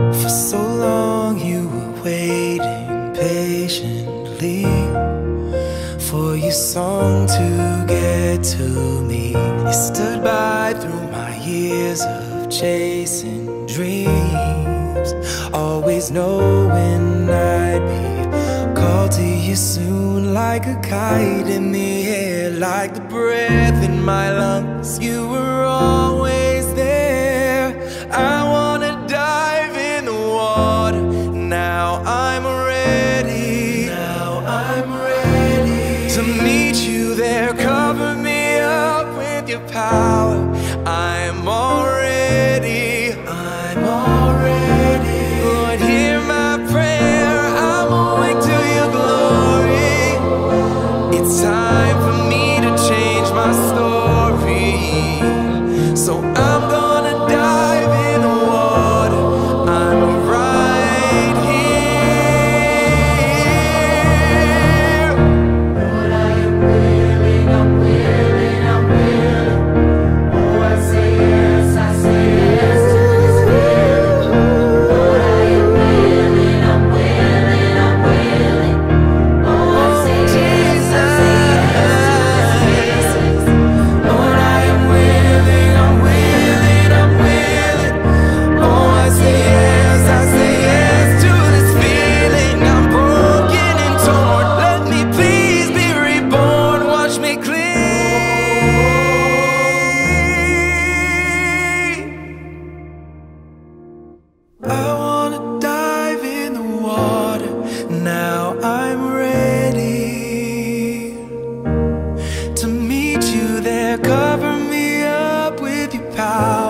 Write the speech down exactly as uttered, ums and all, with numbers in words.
For so long you were waiting patiently for your song to get to me. You stood by through my years of chasing dreams, always knowing I'd be called to you soon, like a kite in the air, like the breath in my lungs. You were always there. I wanna dive in the water. Now I'm ready. Now I'm ready to meet you there. Cover me up with your power. I'm already. I'm already. Lord, hear my prayer. I'm awake to your glory. It's time for me to change my story. So I'm gonna dive in the water. I'm right here. Lord, I am willing, I'm willing, I'm willing. Oh, I say yes, I say yes to this feeling. Lord, I am willing, I'm willing, I'm willing. Oh, I say yes, I say yes to this feeling. Lord, I am willing, I'm willing, I'm willing. Oh, I say yes, I say yes to this feeling. I'm broken and torn. Let me please be reborn. Wash me clean. I wanna dive in the water. Now I'm ready to meet you there. Cover me up with your power.